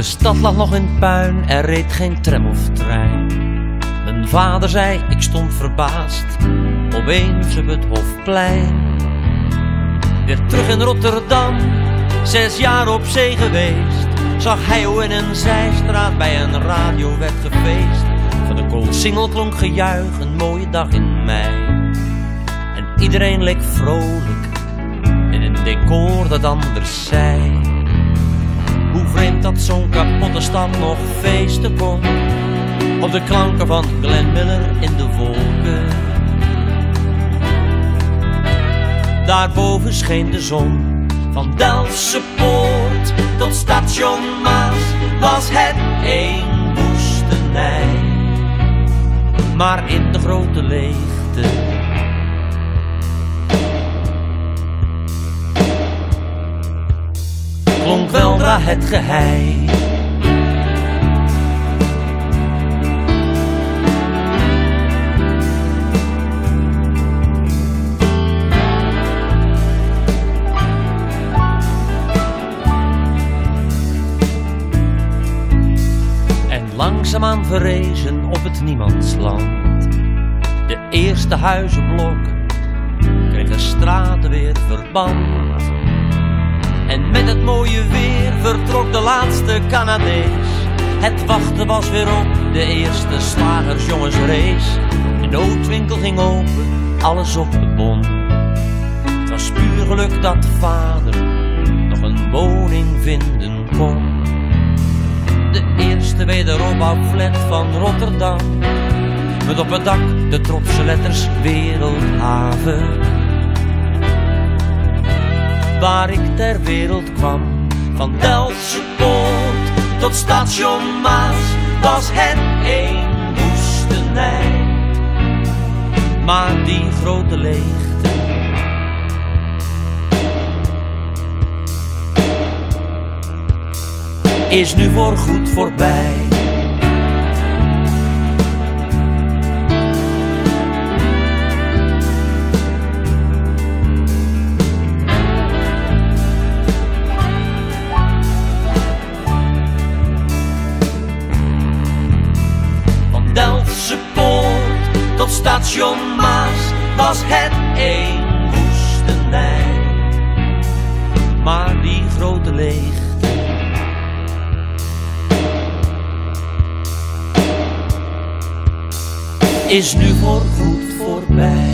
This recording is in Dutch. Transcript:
De stad lag nog in puin, er reed geen tram of trein. Mijn vader zei, ik stond verbaasd, opeens op het Hofplein. Weer terug in Rotterdam, 6 jaar op zee geweest. Zag hij hoe in een zijstraat bij een radio werd gefeest. Van de Koolsingel klonk gejuich, een mooie dag in mei. En iedereen leek vrolijk, in een decor dat anders zei. Hoe vreemd dat zo'n kapotte stad nog feesten kon. Op de klanken van Glenn Miller in de wolken. Daarboven scheen de zon. Van Delftse Poort tot station Maas was het één woestenij. Maar in de grote leegte klonk weldra het gehei. Langzaamaan verrezen op het niemandsland. De eerste huizenblokken kregen straten weer verband. En met het mooie weer vertrok de laatste Canadees. Het wachten was weer op de eerste slagersjongensrace. De noodwinkel ging open, alles op de bon. Het was puur geluk dat vader nog een woning vinden kon. De eerste wederopbouwflat van Rotterdam. Met op het dak de trotse letters Wereldhaven. Waar ik ter wereld kwam, van Delftse Poort tot station Maas, was het één woestenij. Maar die grote leegte is nu voorgoed voorbij. Van Delftse Poort tot station Maas was het één woestenij. Maar die grote leegte is nu voorgoed voorbij.